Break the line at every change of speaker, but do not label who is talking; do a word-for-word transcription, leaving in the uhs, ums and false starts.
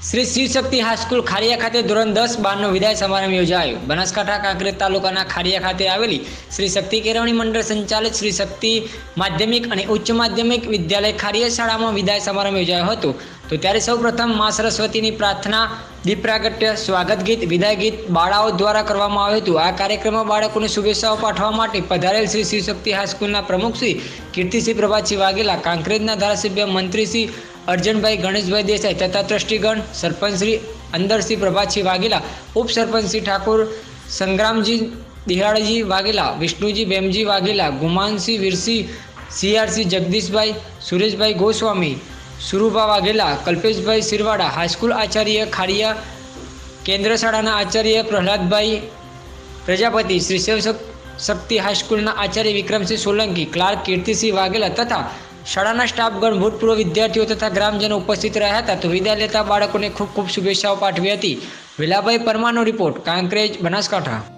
Shri Shivshakti high school ખારિયા ખાતે ધોરણ દસ બારનો વિદાય સમારંભ યોજાયો। બનાસકાંઠા કાંકરેજ તાલુકાના ખારિયા ખાતે આવેલી શ્રી શક્તિ કેળવણી મંડળ સંચાલિત શ્રી શક્તિ માધ્યમિક અને ઉચ્ચ માધ્યમિક વિદ્યાલય ખારિયા શાળામાં વિદાય સમારંભ યોજાયો હતો। તો ત્યારે સૌપ્રથમ મા સરસ્વતીની પ્રાર્થના, દીપ પ્રાગટ્ય, સ્વાગત ગીત, વિદાય ગીત બાળાઓ દ્વારા કરવામાં આવ્યું હતું। આ કાર્યક્રમમાં બાળકોને શુભેચ્છાઓ પાઠવવા માટે પધારેલ શ્રી શિવશક્તિ હાઈસ્કૂલના પ્રમુખ શ્રી કીર્તિસિંહ પ્રભાતસિંહ વાઘેલા, કાંકરેજના ધારાસભ્ય મંત્રી શ્રી અર્જનભાઈ ગણેશભાઈ દેસાઈ તથા ટ્રસ્ટીગણ, સરપંચ શ્રી અંદરસિંહ પ્રભાતસિંહ વાઘેલા, ઉપસરપંચ શ્રી ઠાકોર સંગ્રામજી દિહાળજી વાઘેલા, વિષ્ણુજી ભેમજી વાઘેલા, ગુમાનસિંહ વીરસિંહ, સીઆરસી જગદીશભાઈ, સુરેશભાઈ ગોસ્વામી, સુરુભા વાઘેલા, કલ્પેશભાઈ સિરવાડા, હાઈસ્કૂલ આચાર્ય ખારિયા, કેન્દ્ર શાળાના આચાર્ય પ્રહલાદભાઈ પ્રજાપતિ, શ્રી શિવશક્તિ હાઈસ્કૂલના આચાર્ય વિક્રમસિંહ સોલંકી, ક્લાર્ક કીર્તિસિંહ વાઘેલા તથા શાળાના સ્ટાફગણ, ભૂતપૂર્વ વિદ્યાર્થીઓ તથા ગ્રામજનો ઉપસ્થિત રહ્યા હતા। તો વિદાય લેતા બાળકોને ખૂબ ખૂબ શુભેચ્છાઓ પાઠવી હતી। વેલાભાઈ પરમારનો રિપોર્ટ, કાંકરેજ, બનાસકાંઠા।